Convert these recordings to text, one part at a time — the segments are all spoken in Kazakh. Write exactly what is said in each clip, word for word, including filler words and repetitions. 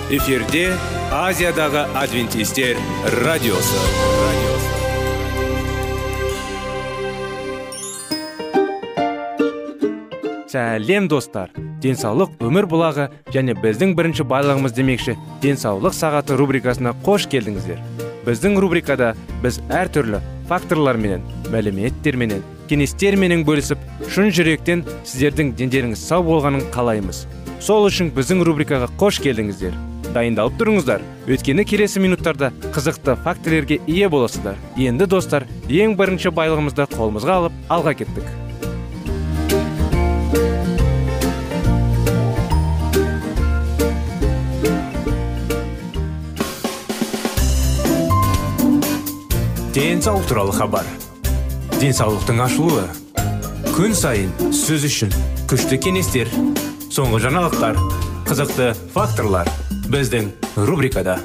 Эфирде Азиядағы адвентистер радиосы. Сәлем достар. Денсаулық өмір бұлағы және біздің бірінші байлығымыз демекші денсаулық сағаты рубрикасына қош келдіңіздер. Біздің рубрикада біз әртүрлі факторларменен, мәліметтерменен, кеңестерменен бөлісіп, шын жүректен сіздердің дендеріңіз сау болғанын қалаймыз. Сол үшін біздің рубрикаға қош келдіңіздер. Дайындалып тұрыңыздар. Өткені келесі минуттарда қызықты фактілерге ие боласыздар. Енді достар, ең бірінші байлығымызды қолымызға алып, алға кеттік. Денсаулық туралы хабар. Денсаулықтың ашылуы. Күн сайын сөз үшін күшті кеңестер, соңғы жаңалықтар, қызықты факторлар біздің рубрикада.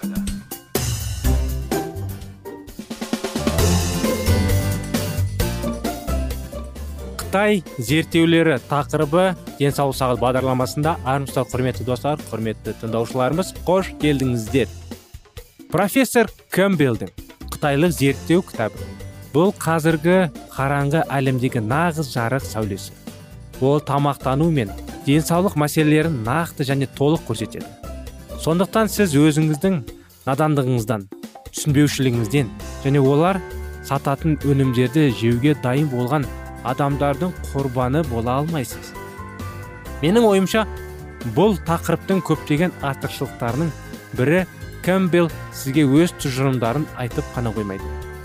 Қытай зерттеулері тақырыбы денсаулық сағат бағдарламасында. Армысыздар құрметті достар, құрметті тыңдаушыларымыз, қош келдіңіздер. Профессор Кэмпбеллдің Қытайлық зерттеу кітабы. Бұл қазіргі қараңғы әлемдегі нағыз жарық сәулесі. Ол тамақтану мен денсаулық мәселелерін нақты және толық көрсетеді. Сондықтан сіз өзіңіздің надандығыңыздан, түсінбеушілігіңізден және олар сататын өнімдерді жеуге дайын болған адамдардың құрбаны бола алмайсыз. Менің ойымша, бұл тақырыптың көптеген артықшылықтарының бірі Кэмпбелл сізге өз тұжырымдарын айтып қана қоймайды.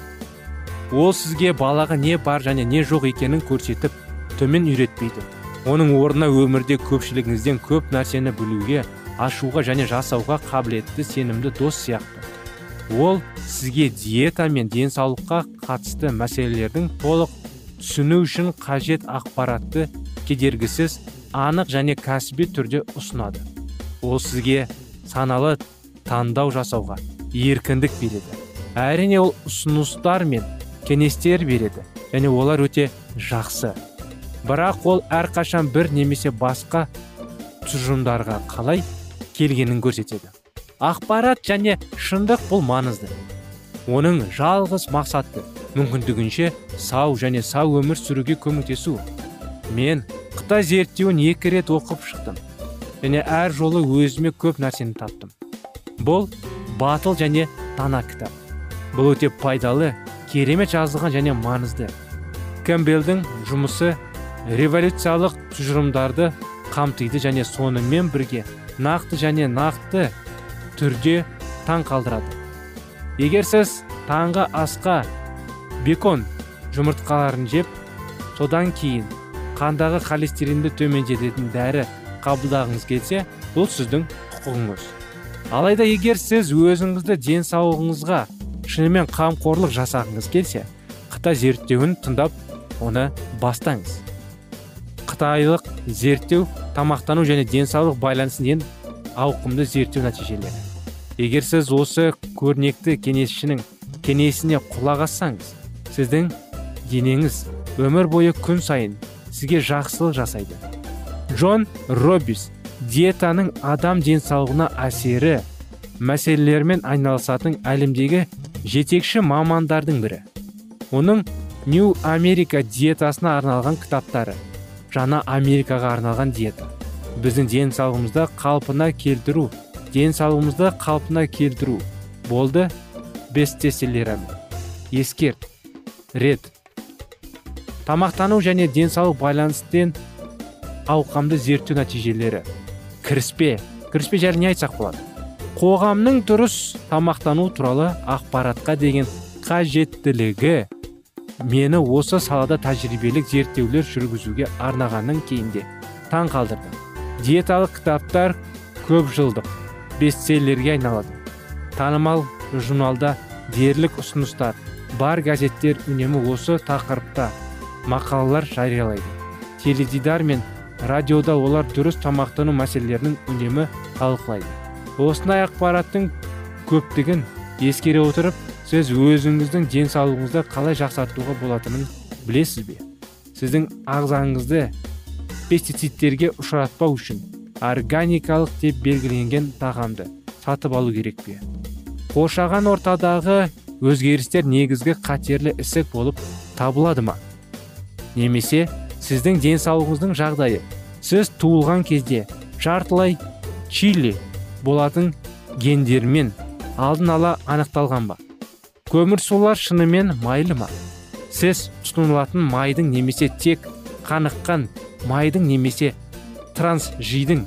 Ол сізге балаға не бар және не жоқ екенін көрсетіп, төмен үйретпейді. Оның орнына өмірде көпшілігіңізден көп нәрсені білуге, ашуға және жасауға қабілетті сенімді дос сияқты. Ол сізге диета мен денсаулыққа қатысты мәселелердің толық түсіну үшін қажет ақпаратты кедергісіз, анық және кәсіби түрде ұсынады. Ол сізге саналы таңдау жасауға еркіндік береді. Әрине ол ұсыныстар мен кеңестер береді, және олар өте жақсы. Бірақ ол әрқашан бір немесе басқа тұжырымдарға қалай келгенін көрсетеді. Ақпарат және шындық бұл маңызды. Оның жалғыз мақсаты мүмкіндігінше сау және сау өмір сүруге көмектесу. Мен Қытай зерттеуін екі рет оқып шықтым, және әр жолы өзіме көп нәрсені таптым. Бұл батыл және дана кітап. Бұл өте пайдалы, керемет жазылған және маңызды. Кэмпбеллдің жұмысы революциялық тұжырымдарды қамтиды және сонымен бірге нақты және нақты түрде таң қалдырады. Егер сіз таңғы асқа бекон жұмыртқаларын жеп, содан кейін қандағы холестеринді төмендететін дәрі қабылдағыңыз келсе, бұл сіздің құқығыңыз. Алайда егер сіз өзіңізді денсаулығыңызға шынымен қамқорлық жасағыңыз келсе, Қытай зерттеуін тыңдап, оны бастаңыз. Қытайлық зерттеу тамақтану және денсаулық байланысын ең ауқымды зерттеу нәтижелері. Егер сіз осы көрнекті кеңесшінің кеңесіне құлақ ассаңыз, сіздің денеңіз өмір бойы күн сайын сізге жақсылық жасайды. Джон Робис диетаның адам денсаулығына әсері мәселелермен айналысатын әлемдегі жетекші мамандардың бірі. Оның New America диетасына арналған кітаптары, Жаңа Америкаға арналған диета, біздің денсаулығымызды қалпына келтіру, денсаулығымызды қалпына келтіру болды бестселлері. Ескерт, рет. Тамақтану және денсаулық байланыстен ауқымды зерттеу нәтижелері. Кіріспе, кіріспе жайлы не айтсақ болады? Қоғамның дұрыс тамақтану туралы ақпаратқа деген қажеттілігі мені осы салада тәжірибелік зерттеулер жүргізуге арнағанның кейінде таң қалдырды. Диеталық кітаптар көп жылдық бестселлерге айналады. Танымал журналда дерлік ұсыныстар, бар газеттер үнемі осы тақырыпта мақалалар жариялайды. Теледидар мен радиода олар дұрыс тамақтану мәселелерінің үнемі талқылайды. Осындай ақпараттың көптігін ескере отырып, сіз өзіңіздің денсаулығыңызды қалай жақсартуға болатынын білесіз бе? Сіздің ағзаңызды пестицидтерге ұшыратпау үшін органикалық деп белгіленген тағамды сатып алу керек пе? Қоршаған ортадағы өзгерістер негізгі қатерлі ісік болып табылады ма? Немесе сіздің денсаулығыңыздың жағдайы сіз туылған кезде жартылай чили болатын гендермен алдын ала анықталған ба? Көмірсулар шынымен майлы ма? Сіз тұтынылатын майдың немесе тек қаныққан майдың немесе трансжирдің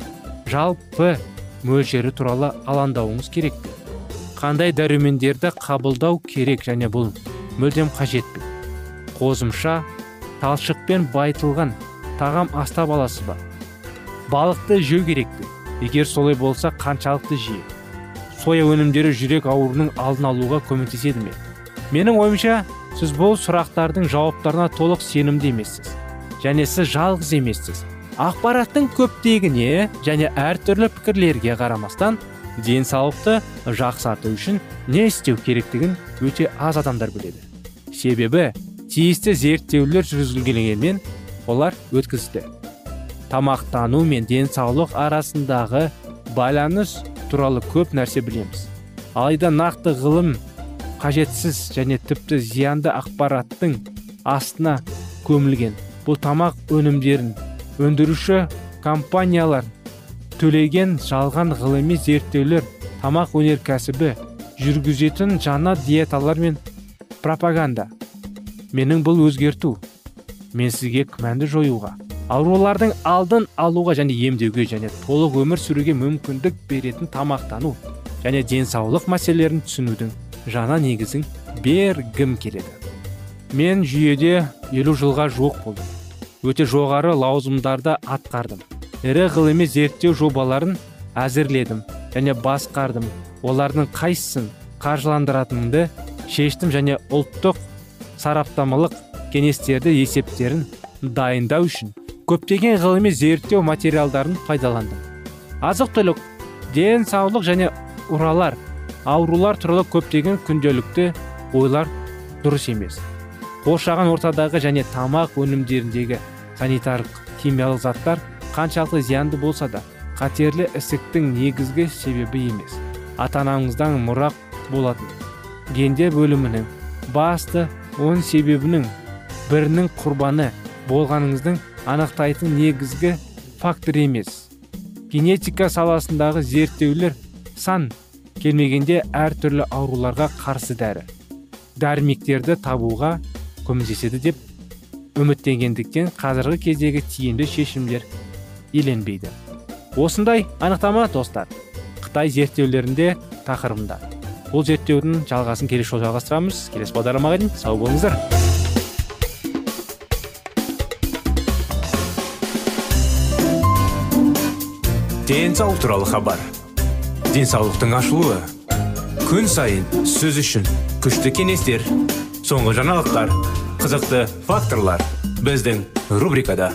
жалпы мөлшері туралы алаңдауыңыз керек пе? Қандай дәрумендерді қабылдау керек және бұл мүлдем қажет пе? Қосымша талшықпен байытылған тағам астап аласыз ба? Балықты жеу керек пе? Егер солай болса, қаншалықты жиі? Соя өнімдері жүрек ауруының алдын алуға көмектеседі ме? Менің ойымша, сіз бұл сұрақтардың жауаптарына толық сенімді емессіз. Және сіз жалғыз емессіз. Ақпараттың көптегіне және әртүрлі пікірлерге қарамастан, денсаулықты жақсарту үшін не істеу керектігін өте аз адамдар біледі. Себебі тиісті зерттеулер жүргізілгенімен олар өткізді. Тамақтану мен денсаулық арасындағы байланыс туралы көп нәрсе білеміз. Алайда нақты ғылым қажетсіз және тіпті зиянды ақпараттың астына көмілген. Бұл тамақ өнімдерін өндіруші компаниялар төлеген жалған ғылыми зерттеулер, тамақ өнеркәсібі жүргізетін жаңа диеталар мен пропаганда. Менің бұл өзгерту. Мен сізге күмәнді жоюға, аурулардың алдын алуға және емдеуге және толық өмір сүруге мүмкіндік беретін тамақтану және денсаулық мәселелерін түсінудің жаңа негізін бергім келеді. Мен жүйеде елу жылға жуық болдым. Өте жоғары лауазымдарда атқардым. Ірі ғылыми зерттеу жобаларын әзірледім және басқардым. Олардың қайсысын қаржыландыратынымды шештім және ұлттық сараптамалық кеңестерді есептерін дайындау үшін көптеген ғылыми зерттеу материалдарын пайдаландым. Азық-түлік, денсаулық және ұралар, аурулар туралы көптеген күнделікті ойлар дұрыс емес. Қоршаған ортадағы және тамақ өнімдеріндегі санитарлық химиялық заттар қаншалықты зиянды болса да, қатерлі ісіктің негізгі себебі емес. Ата-анаңыздан мұра болатын гендер бөлімінің басты он себебінің бірінің құрбаны болғаныңыздың анықтайтын негізгі фактор емес. Генетика саласындағы зерттеулер сан келмегенде әртүрлі ауруларға қарсы дәрі дәрмектерді табуға көмектеседі деп үміттенгендіктен қазіргі кездегі тиімді шешімдер еленбейді. Осындай анықтама, достар, Қытай зерттеулерінде тақырыбында. Бұл зерттеудің жалғасын келесі жолы жалғастырамыз. Келесі бағдарламаға дейін сау болыңыздар. Денсаулық туралы хабар. Денсаулықтың ашылуы. Күн сайын сөз үшін күшті кеңестер, соңғы жаңалықтар, қызықты факторлар біздің рубрикада.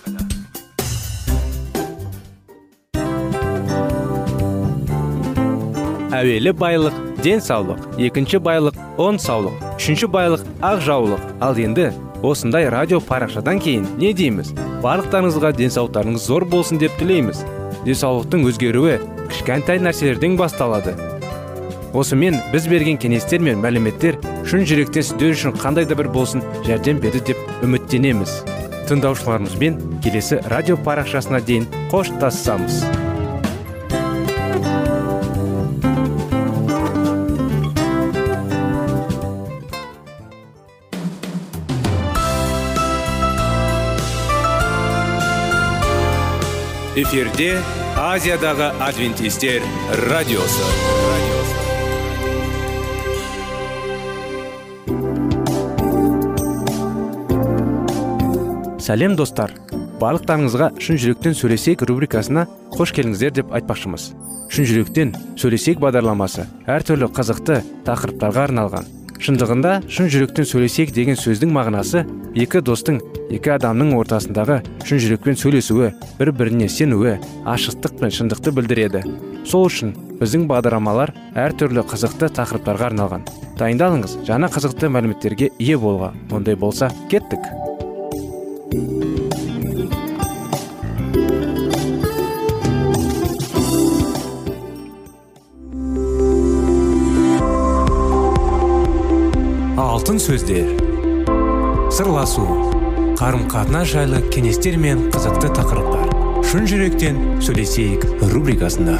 Әуелі байлық денсаулық, екінші байлық он саулық, үшінші байлық ақ жаулық. Ал енді осындай радио парақшадан кейін не дейміз? Барлықтарыңызға денсаулықтарыңыз зор болсын деп тілейміз. Денсаулықтың өзгеруі кішкентай нәрселерден басталады. Осымен біз берген кеңестер мен мәліметтер шын жүректен сіздер үшін қандай да бір болсын жәрдем берді деп үміттенеміз. Тыңдаушыларымызбен келесі радио парақшасына дейін қоштассамыз. Эфирде Азиядағы адвентистер радиосы. Сәлем достар, барлықтарыңызға шын жүректен сөйлесек рубрикасына қош келдіңіздер деп айтпақшымыз. Шын жүректен сөйлесек бағдарламасы әртүрлі қызықты тақырыптарға арналған. Шындығында шын жүректен сөйлесек деген сөздің мағынасы екі достың, екі адамның ортасындағы шын жүрекпен сөйлесуі, бір-біріне сенуі, ашықтық пен шындықты білдіреді. Сол үшін біздің бағдарламалар әртүрлі қызықты тақырыптарға арналған. Дайындалыңыз, жаңа қызықты мәліметтерге ие болға. Ондай болса, кеттік. алтын сөздер. Сырласу, қарым-қатынас жайлы кеңестер мен қызықты тақырыптар. Шын жүректен сөйлесейік рубрикасында.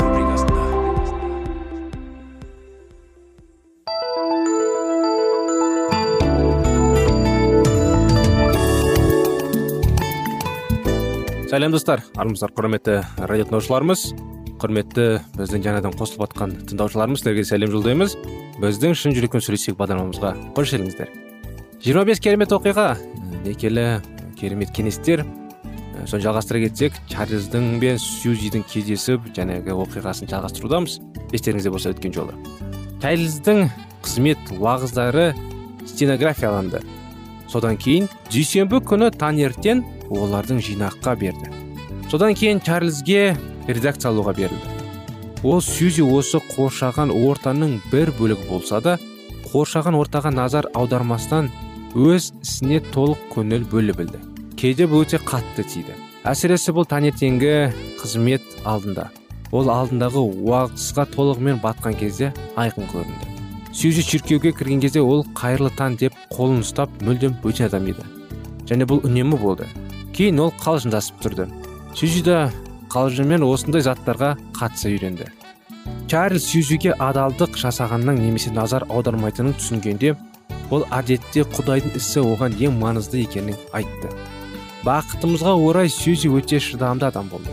Сәлем достар, армысыздар, құрметті радио тыңдаушыларымыз, құрметті біздің жаңадан қосылып жатқан тыңдаушыларымыз, сіздерге сәлем жолдаймыз. Біздің шын жүректен сөйлесейік бағдарламамызға қош келдіңіздер. жиырма бес керемет оқиға, некелі керемет кеңестер. Соны жалғастыра кетсек, Чарльздың бен Сьюзидің кездесіп, жаңағы оқиғасын жалғастырудамыз. Естеріңізде болса өткен жолы. Чарльздың қызмет уағыздары стенографияланды. Содан кейін дүйсенбі күні таңертең олардың жинаққа берді. Содан кейін Чарльзге редакциялауға берілді. Ол Сьюзи осы қоршаған ортаның бір бөлігі болса да, қоршаған ортаға назар аудармастан өз ісіне толық көңіл бөле білді. Кейде бұл өте қатты тиді. Әсіресе бұл таңертеңгі қызмет алдында. Ол алдындағы уағызға толығымен батқан кезде айқын көрінді. Сьюзи шіркеуге кірген кезде ол қайырлы таң деп қолын ұстап мүлдем бөтен адам еді. Және бұл үнемі болды. Кейін ол қалжыңдасып тұрды. Сьюзи да қалжыңмен осындай заттарға қатыса үйренді. Чарльз Сьюзиге адалдық жасағанның немесе назар аудармайтынын түсінгенде, ол әдетте Құдайдың ісі оған ең маңызды екенін айтты. Бақытымызға орай Сьюзи өте шыдамды адам болды.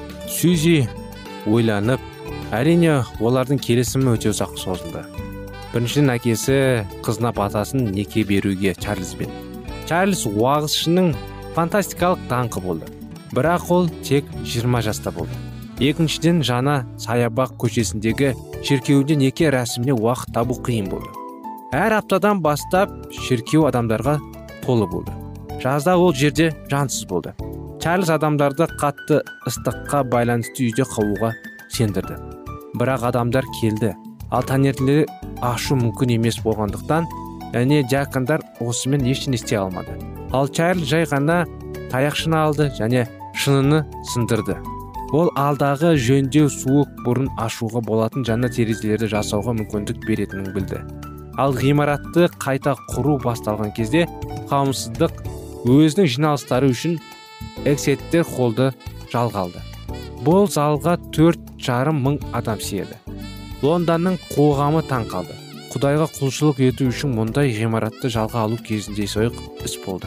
Сьюзи ойланып, әрине олардың келісімі өте ұзақ созылды. Біріншіден әкесі қызына батасын неке беруге Чарльзбен. Чарльз уағызшының фантастикалық даңқы болды. Бірақ ол тек жиырма жаста болды. Екіншіден жаңа Саябақ көшесіндегі шіркеуде неке рәсіміне уақыт табу қиын болды. Әр аптадан бастап шіркеу адамдарға толы болды. Жазда ол жерде жансыз болды. Чарльз адамдарды қатты ыстыққа байланысты үйде қалуға сендірді. Бірақ адамдар келді. Ал таңертеңде ашу мүмкін емес болғандықтан, және диакондар осымен ештеңе істей алмады. Ал Чарльз жай ғана таяқшыны алды және шыныны сындырды. Ол алдағы жөндеу суық бұрын ашуға болатын жаңа терезелерді жасауға мүмкіндік беретінін білді. Ал ғимаратты қайта құру басталған кезде қауымсыздық өзінің жиналыстары үшін Эксеттер холлды жалға алды. Бұл залға төрт жарым мың адам сыйды. Лондонның қоғамы таң қалды. Құдайға құлшылық ету үшін мұндай ғимаратты жалға алу кезінде сойық іс болды.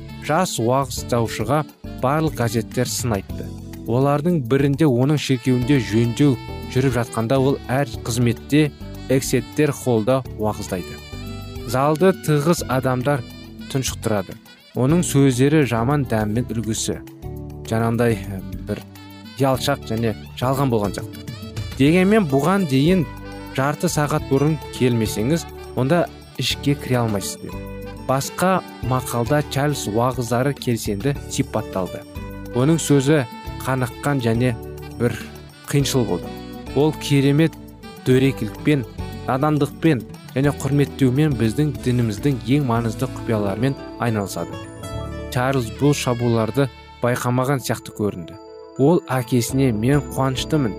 Жас уағыздаушыға барлық газеттер сын айтты. Олардың бірінде оның шіркеуінде жөндеу жүріп жатқанда ол әр қызметте Эксеттер холлда уағыздайды. Залды тығыз адамдар тұншықтырады. Оның сөздері жаман дәммен үлгісі. Жаңағындай бір ялшақ және жалған болған сияқты. Дегенмен бұған дейін жарты сағат бұрын келмесеңіз, онда ішке кіре алмайсыз. Басқа мақалда Чарльз уағыздары келсенді сипатталды. Оның сөзі қаныққан және бір қиыншыл болды. Ол керемет дөрекілікпен, надандықпен және құрметтеумен біздің дініміздің ең маңызды құпияларымен айналысады. Чарльз бұл шабуыларды байқамаған сияқты көрінді. Ол әкесіне мен қуаныштымын,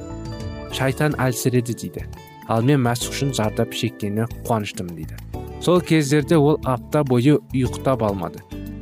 шайтан әлсіреді дейді. Ал мен мәсіх үшін зардап шеккеніне қуаныштымын дейді. Сол кездерде ол апта бойы ұйықтап алмады.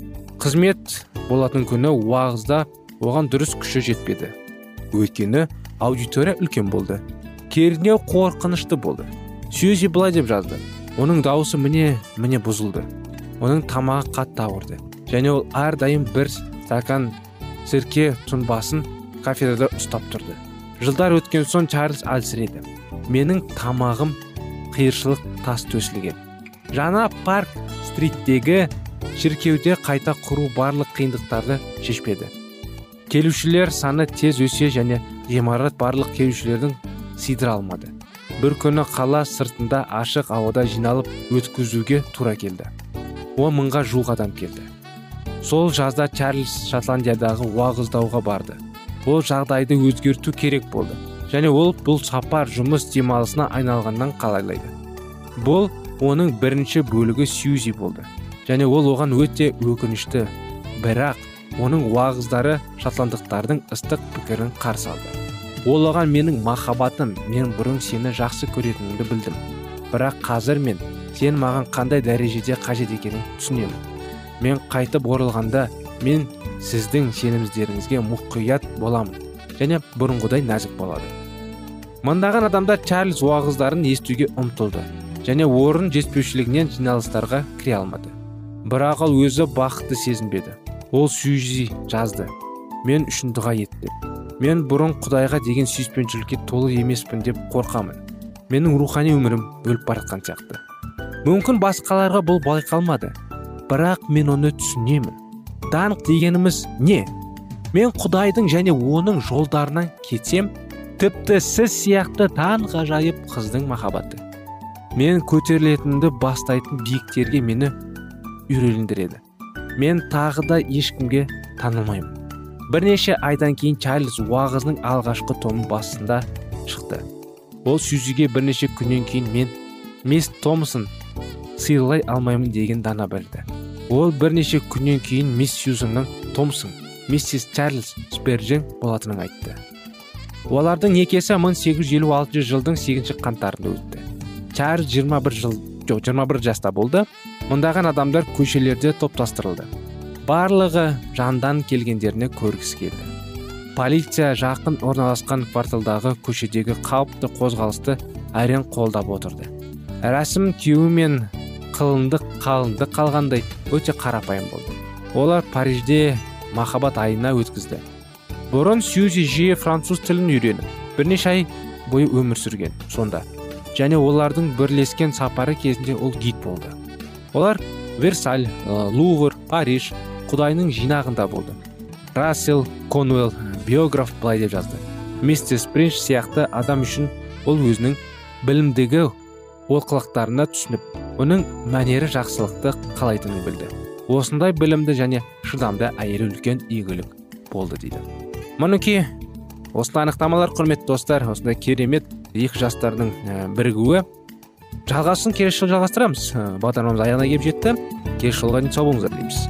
Қызмет болатын күні уағызда оған дұрыс күші жетпеді. Өйткені аудитория үлкен болды. Кернеу қорқынышты болды. Сьюзи былай деп жазды. Оның дауысы міне міне бұзылды. Оның тамағы қатты ауырды. Және ол әрдайым бір стакан сірке тұнбасын кафедрада ұстап тұрды. Жылдар өткен соң Чарльз әлсіреді. Менің тамағым қиыршылық тас төсілген. Жаңа парк стриттегі шіркеуде қайта құру барлық қиындықтарды шешпеді. Келушілер саны тез өсе және ғимарат барлық келушілердің сыйдыра алмады. Бір күні қала сыртында ашық ауада жиналып өткізуге тура келді. он мыңға жуық адам келді. Сол жазда Чарльз Шотландиядағы уағыздауға барды. Ол жағдайды өзгерту керек болды. Және ол бұл сапар жұмыс демалысына айналғаннан қалайлайды. Бұл оның бірінші бөлігі Сьюзи болды. Және ол оған өте өкінішті. Бірақ оның уағыздары шотландықтардың ыстық пікірін қарсы алды. Ол оған менің махаббатым, мен бұрын сені жақсы көретінімді білдім. бірақ қазір мен сен маған қандай дәрежеде қажет екенін түсінемін. Мен қайтып оралғанда мен сіздің сенімдеріңізге мұқият боламын және бұрынғыдай нәзік болады. Мыңдаған адамдар Чарльз уағыздарын естуге ұмтылды және орын жетпеушілігінен жиналыстарға кіре алмады. Бірақ ол өзі бақытты сезінбеді. Ол Сьюзи жазды: мен үшін дұға етті. Мен бұрын Құдайға деген сүйіспеншілікке толы емеспін деп қорқамын. Менің рухани өмірім өліп бара жатқан сияқты. Мүмкін басқаларға бұл байқалмады, бірақ мен оны түсінемін. Даңқ дегеніміз не? Мен Құдайдың және оның жолдарынан кетсем, тіпті сіз сияқты таң ғажайып қыздың махаббаты мен көтерілетінді бастайтын биіктерге мені үйрелендіреді. Мен тағы да ешкімге танылмаймын. Бірнеше айдан кейін Чарльз уағызының алғашқы томы басында шықты. Ол Сьюзиге бірнеше күннен кейін мен мисс Томсон сыйлай алмаймын деген дана білді. Ол бірнеше күннен кейін мисс Сьюзанның Томсон, миссис Чарльз Спержен болатынын айтты. Олардың некесі мың сегіз жүз елу алтыншы жылдың сегізінші қаңтарында өтті. Чарльз жиырма бір жыл, жоқ, жиырма бір жаста болды. Мыңдаған адамдар көшелерде топтастырылды. Барлығы жандан келгендеріне көргісі келді. Полиция жақын орналасқан кварталдағы көшедегі қауіпті қозғалысты әрең қолдап отырды. Рәсім күйеу мен қылынды қалынды қалғандай өте қарапайым болды. Олар Парижде махаббат айына өткізді. Бұрын Сьюзи жиі француз тілін үйреніп, бірнеше ай бойы өмір сүрген сонда. Және олардың бірлескен сапары кезінде ол гид болды. Олар Версаль, Лувр, Париж, Құдайның жинағында болды. Рассел Конуэлл биограф былай деп жазды: мистер Спринч сияқты адам үшін ол өзінің білімдегі олқылықтарына түсініп, оның мәнері жақсылықты қалайтынын білді. Осындай білімді және шыдамды әйел үлкен игілік болды дейді. Мұныңки осындай анықтамалар, құрметті достар, осындай керемет екі жастардың бірігуі. Жалғасын келесі жыл жалғастырамыз. Бағдарламамыз аяғына келіп жетті. Келесі жолға дейін сау болыңыздар дейміз.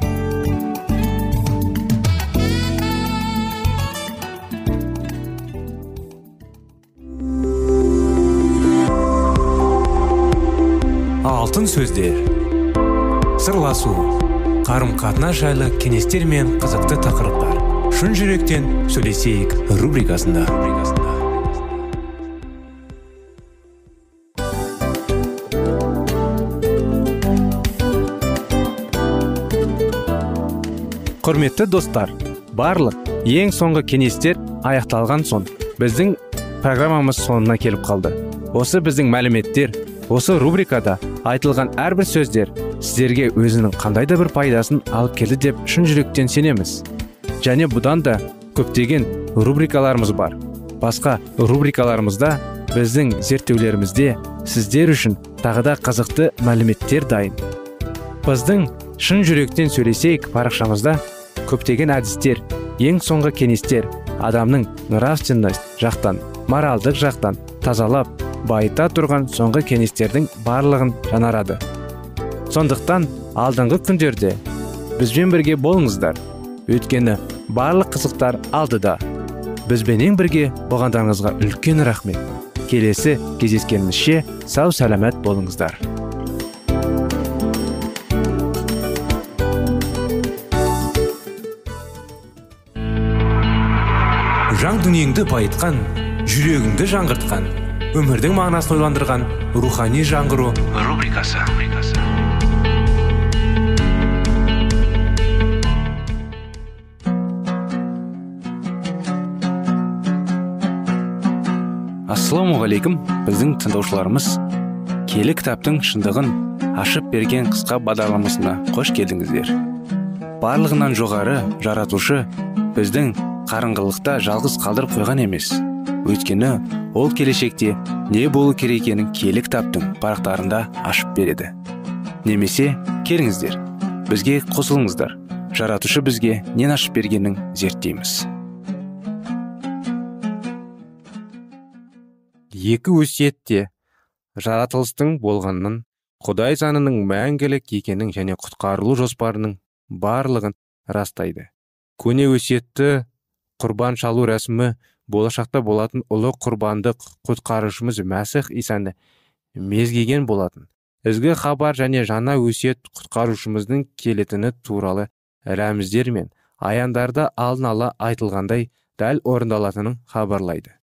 Алтын сөздер. Сырласу, қарым-қатынас жайлы кеңестер мен қызықты тақырыптар. Шын жүректен сөйлесейік рубрикасында. Құрметті достар, барлық ең соңғы кеңестер аяқталған соң біздің программамыз соңына келіп қалды. Осы біздің мәліметтер, осы рубрикада айтылған әрбір сөздер сіздерге өзінің қандай да бір пайдасын алып келді деп шын жүректен сенеміз. Және бұдан да көптеген рубрикаларымыз бар. Басқа рубрикаларымызда біздің зерттеулерімізде сіздер үшін тағы да қызықты мәліметтер дайын. Біздің шын жүректен сөйлесейік парақшамызда көптеген әдістер, ең соңғы кеңестер адамның нравственность жақтан, моральдық жақтан тазалап, байыта тұрған соңғы кеңестердің барлығын жаңарады. Сондықтан алдыңғы күндерде бізбен бірге болыңыздар. Өйткені барлық қызықтар алдыда. Бізбенен бірге болғандарыңызға үлкен рахмет. Келесі кездескенімізше сау сәлемет болыңыздар. Жан дүниеңді байытқан, жүрегіңді жаңғыртқан, өмірдің мағынасын ойландырған рухани жаңғыру рубрикасы. Ассалаумағалейкум, біздің тыңдаушыларымыз. Киелі кітаптың шындығын ашып берген қысқа бағдарламасына қош келдіңіздер. Барлығынан жоғары жаратушы біздің қараңғылықта жалғыз қалдырып қойған емес. Өйткені ол келешекте не болу керек екенін киелі кітаптың парақтарында ашып береді. Немесе келіңіздер, бізге қосылыңыздар. Жаратушы бізге нен ашып бергенін зерттейміз. Екі өсиетте жаратылыстың болғанын, Құдай заңының мәңгілік екенін және құтқарылу жоспарының барлығын растайды. Көне өсиетті құрбан шалу рәсімі болашақта болатын ұлы құрбандық құтқарушымыз Мәсіх Исаны мезгеген болатын. Ізгі хабар және жаңа өсиет құтқарушымыздың келетіні туралы рәміздер мен аяндарды алдын ала айтылғандай дәл орындалатынын хабарлайды.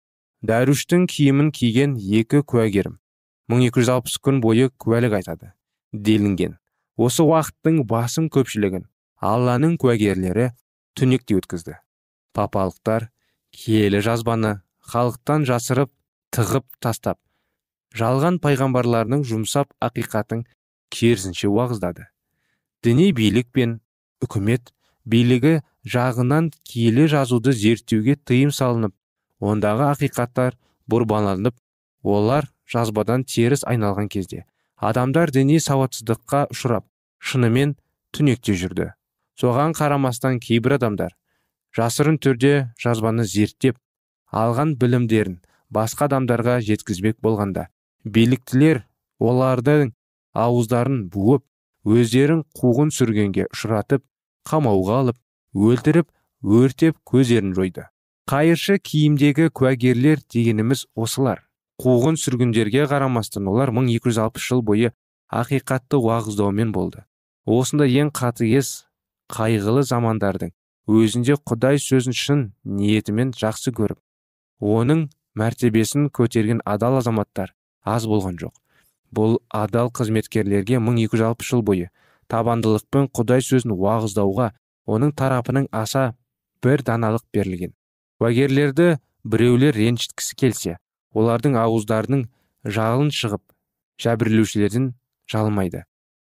Дәруштің киімін киген екі куәгерім мың екі жүз алпыс күн бойы куәлік айтады делінген. Осы уақыттың басым көпшілігін Алланың куәгерлері түнекте өткізді. Папалықтар киелі жазбаны халықтан жасырып, тығып тастап, жалған пайғамбарларының жұмсап ақиқатын керісінше уағыздады. Діни билік пен үкімет билігі жағынан киелі жазуды зерттеуге тыйым салынып, ондағы ақиқаттар бұрбаланып, олар жазбадан теріс айналған кезде адамдар діни сауатсыздыққа ұшырап, шынымен түнекте жүрді. Соған қарамастан кейбір адамдар жасырын түрде жазбаны зерттеп, алған білімдерін басқа адамдарға жеткізбек болғанда, биліктілер олардың ауыздарын буып, өздерін қуғын сүргенге ұшыратып, қамауға алып, өлтіріп, өртеп көздерін жойды. Қайыршы киімдегі куәгерлер дегеніміз осылар. Қуғын сүргіндерге қарамастан олар мың екі жүз алпыс жыл бойы ақиқатты уағыздаумен болды. Осында ең қатыгез, қайғылы замандардың өзінде Құдай сөзін шын ниетімен жақсы көріп, оның мәртебесін көтерген адал азаматтар аз болған жоқ. Бұл адал қызметкерлерге мың екі жүз алпыс жыл бойы табандылықпен Құдай сөзін уағыздауға оның тарапының аса бір даналық берілген. Куәгерлерді біреулер ренжіткісі келсе, олардың ауыздарының жалын шығып, жәбірлеушілерден жалмайды.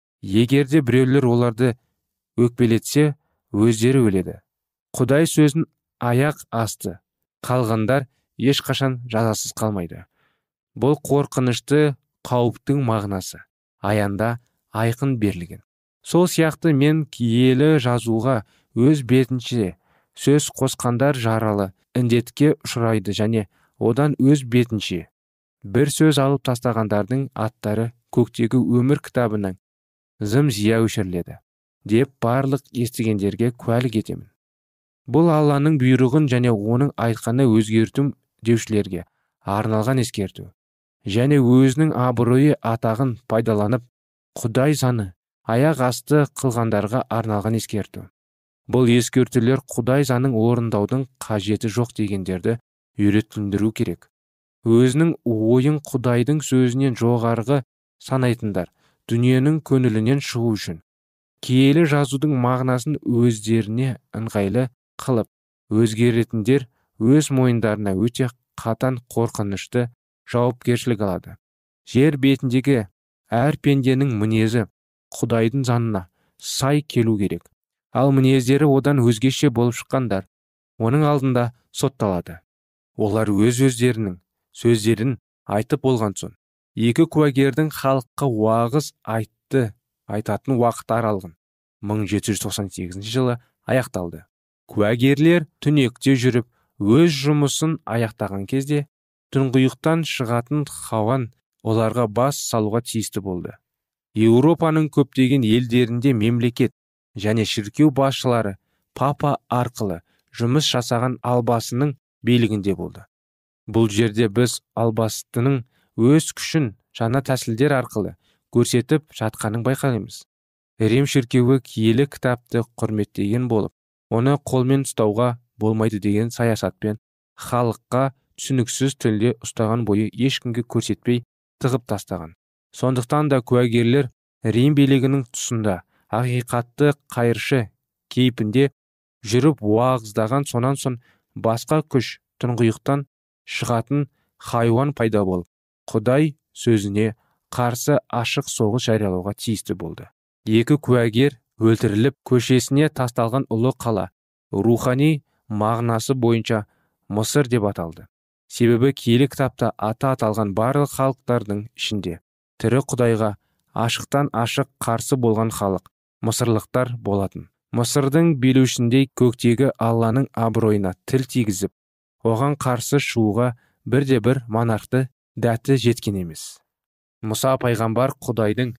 Егерде біреулер оларды өкпелетсе, өздері өледі. Құдай сөзін аяқ асты қалғандар ешқашан жазасыз қалмайды. Бұл қорқынышты қауіптің мағынасы аянда айқын берілген. Сол сияқты мен киелі жазуға өз бетінше сөз қосқандар жаралы індетке ұшырайды және одан өз бетінше бір сөз алып тастағандардың аттары көктегі өмір кітабының зым-зия өшіріледі деп барлық естігендерге куәлік етемін. Бұл Алланың бұйрығын және оның айтқаны өзгерту деушілерге арналған ескерту және өзінің абыройы атағын пайдаланып Құдай заңы аяқ асты қылғандарға арналған ескерту. Бұл ескертулер Құдай заңын орындаудың қажеті жоқ дегендерді үйретілдіру керек. Өзінің ойын Құдайдың сөзінен жоғарғы санайтындар дүниенің көңілінен шығу үшін киелі жазудың мағынасын өздеріне ыңғайлы қылып, өзгеретіндер өз мойындарына өте қатан қорқынышты жауапкершілік алады. Жер бетіндегі әр пенденің мінезі Құдайдың заңына сай келу керек. Ал мінездері одан өзгеше болып шыққандар оның алдында сотталады. Олар өз-өздерінің сөздерін айтып болған соң, екі куәгердің халыққа уағыз айтты айтатын уақыт аралығын мың жеті жүз тоқсан сегізінші жылы аяқталды. Куәгерлер түнекте жүріп, өз жұмысын аяқтаған кезде тұңғиықтан шығатын хауан оларға бас салуға тиісті болды. Еуропаның көптеген елдерінде мемлекет және шіркеу басшылары папа арқылы жұмыс жасаған албасының билігінде болды. Бұл жерде біз албастының өз күшін жаңа тәсілдер арқылы көрсетіп жатқанын байқаймыз. Рим шіркеуі киелі кітапты құрметтеген болып, оны қолмен ұстауға болмайды деген саясатпен халыққа түсініксіз тілде ұстаған бойы ешкімге көрсетпей тығып тастаған. Сондықтан да куәгерлер Рим билігінің тұсында ақиқатты қайыршы кейпінде жүріп уағыздаған сонан соң басқа күш тұңғиықтан шығатын хайуан пайда болып, Құдай сөзіне қарсы ашық соғыс жариялауға тиісті болды. Екі куәгер өлтіріліп, көшесіне тасталған ұлы қала рухани мағынасы бойынша Мысыр деп аталды. Себебі киелі кітапта аты аталған барлық халықтардың ішінде тірі Құдайға ашықтан ашық қарсы болған халық мысырлықтар болатын. Мысырдың билеушіндей көктегі Алланың абыройына тіл тигізіп, оған қарсы шығуға бірде-бір монархты дәті жеткен емес. Мұса пайғамбар Құдайдың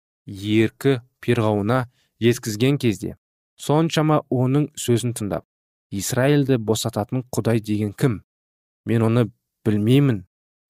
еркі перғауына жеткізген кезде, соншама оның сөзін тыңдап, Израильді босататын Құдай деген кім? Мен оны білмеймін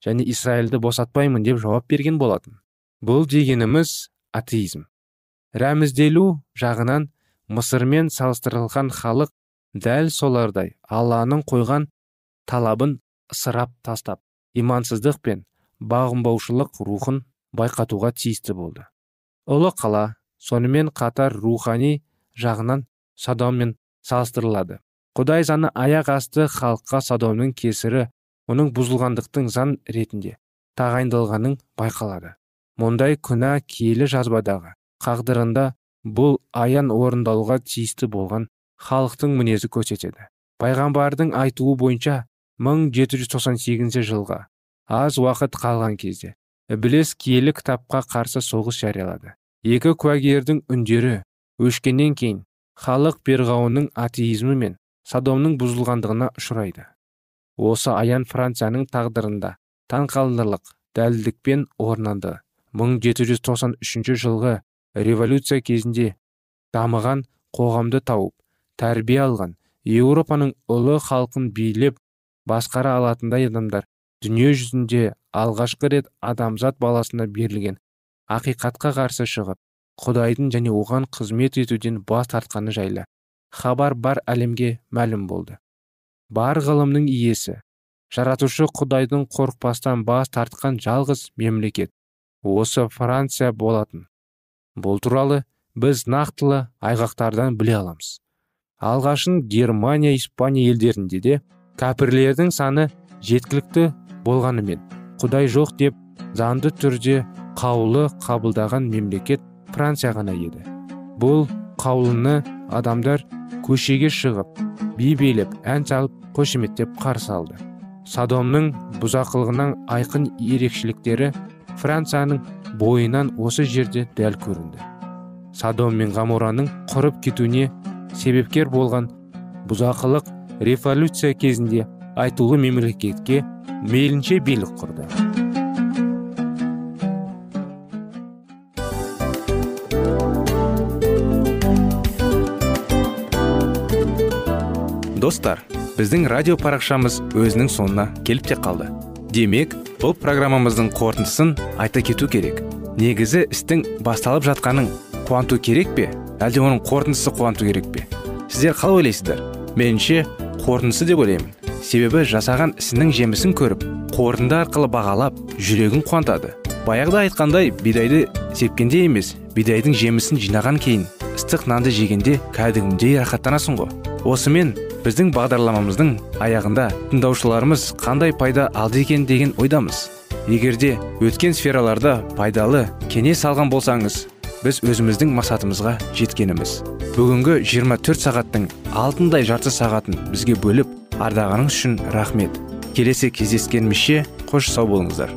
және Израильді босатпаймын деп жауап берген болатын. Бұл дегеніміз атеизм. Рәмізделу жағынан Мысырмен салыстырылған халық дәл солардай Алланың қойған талабын ысырап тастап, имансыздық пен бағынбаушылық рухын байқатуға тиісті болды. Ұлы қала сонымен қатар рухани жағынан Содоммен салыстырылады. Құдай заңы аяқ асты халыққа Содомның кесірі оның бұзылғандықтың заң ретінде тағайындалғанын байқалады. Мұндай күнә киелі жазбадағы қағдырында бұл аян орындалуға тиісті болған халықтың мінезі көрсетеді. Пайғамбардың айтуы бойынша мың жеті жүз тоқсан сегізінші жылға аз уақыт қалған кезде Іблис киелі кітапқа қарсы соғыс жариялады. Екі куәгердің үндері өшкеннен кейін халық перғауынның атеизмі мен Содомның бұзылғандығына ұшырайды. Осы аян Францияның тағдырында таңқалдырлық дәлдікпен орнанды. мың жеті жүз тоқсан үшінші жылғы революция кезінде дамыған қоғамды тауып, тәрбие алған Еуропаның ұлы халқын билеп басқара алатындай адамдар дүние жүзінде алғашқы рет адамзат баласына берілген ақиқатқа қарсы шығып, Құдайдың және оған қызмет етуден бас тартқаны жайлы хабар бар әлемге мәлім болды. Бар ғылымның иесі, жаратушы Құдайдың қорықпастан бас тартқан жалғыз мемлекет осы Франция болатын. Бұл туралы біз нақтылы айғақтардан біле аламыз. Алғашын Германия, Испания елдерінде де кәпірлердің саны жеткілікті болғанымен, Құдай жоқ деп заңды түрде қаулы қабылдаған мемлекет Франция ғана еді. Бұл қаулыны адамдар көшеге шығып, би билеп, ән салып, қошеметтеп қарсы алды. Содомның бұзақылығынан айқын ерекшеліктері Францияның бойынан осы жерде дәл көрінді. Содом мен Гоморраның құрып кетуіне себепкер болған бұзақылық революция кезінде айтулы мемлекетке мейлінше билік құрды. Достар, біздің радио парақшамыз өзінің соңына келіп те қалды. Демек, бұл программамыздың қорытындысын айта кету керек. Негізі істің басталып жатқанын қуанту керек пе, әлде оның қорытындысы қуанту керек пе? Сіздер қалай ойлайсыздар? Меніңше, қорытындысы деп ойлаймын. Себебі жасаған ісінің жемісін көріп, қорытынды арқылы бағалап, жүрегін қуантады. Баяғыда айтқандай, бидайды сепкенде емес, бидайдың жемісін жинаған кейін ыстық нанды жегенде кәдімгідей рахаттанасың ғой. Осымен біздің бағдарламамыздың аяғында тыңдаушыларымыз қандай пайда алды екен деген ойдамыз. Егерде өткен сфераларда пайдалы кеңес алған болсаңыз, біз өзіміздің мақсатымызға жеткеніміз. Бүгінгі жиырма төрт сағаттың алтындай жарты сағатын бізге бөліп, ардағаныңыз үшін рахмет. Келесі кездескенімізше қош сау болыңыздар.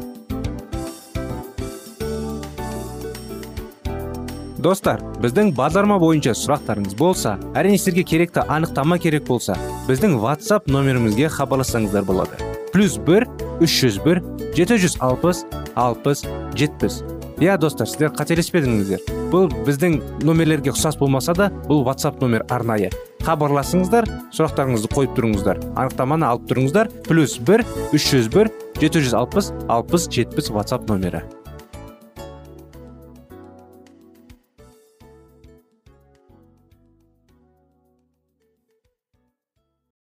Достар, біздің бағдарлама бойынша сұрақтарыңыз болса, әрине сіздерге керекті анықтама керек болса, біздің WhatsApp нөмірімізге хабарлассаңыздар болады. Плюс бір үш жүз бір жеті жүз алпыс алпыс жетпіс. Я, достар, сіздер қателеспедіңіздер. Бұл біздің нөмерлерге ұқсас болмаса да, бұл WhatsApp нөмір арнайы. Хабарласыңыздар, сұрақтарыңызды қойып тұрыңыздар. Анықтаманы алып тұрыңыздар. Плюс бір үш жүз бір жеті жүз алпыс алпыс жетпіс WhatsApp нөмері.